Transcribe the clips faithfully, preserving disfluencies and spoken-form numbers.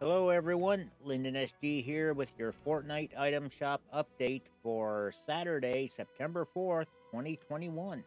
Hello everyone, Lyndon S G here with your Fortnite item shop update for Saturday, September fourth, twenty twenty-one.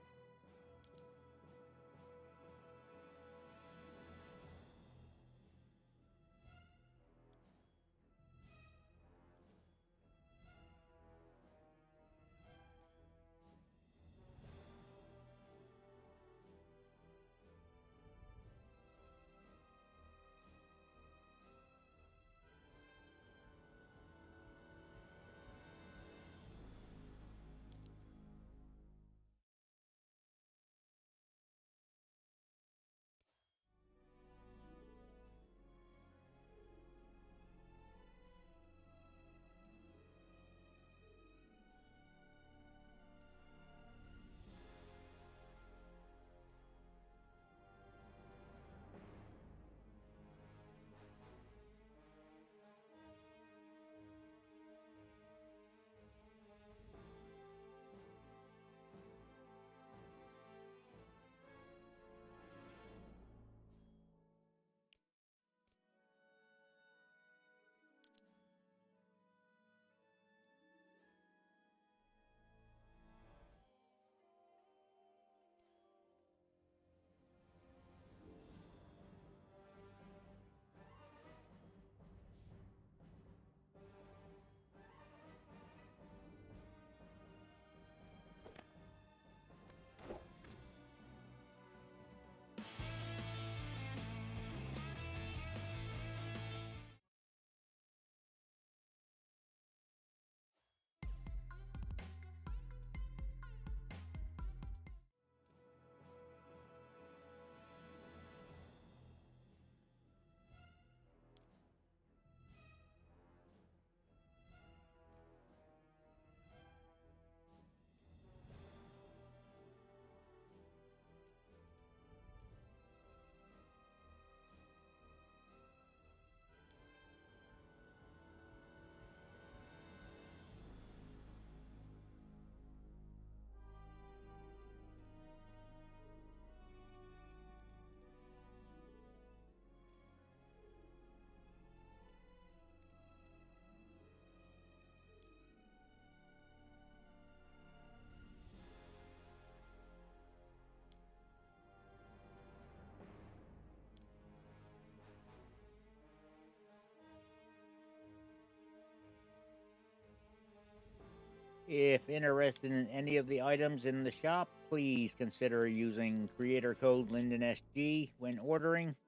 If interested in any of the items in the shop, please consider using creator code Lyndon S G when ordering.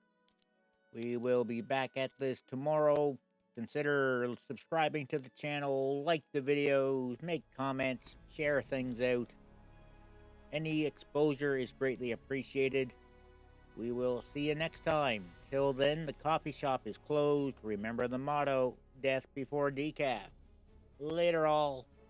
We will be back at this tomorrow. Consider subscribing to the channel, like the videos, make comments, share things out. Any exposure is greatly appreciated. We will see you next time. Till then, the coffee shop is closed. Remember the motto, death before decaf. Later all.